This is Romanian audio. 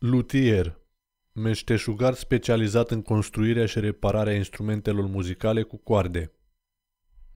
Luthier, meșteșugar specializat în construirea și repararea instrumentelor muzicale cu coarde.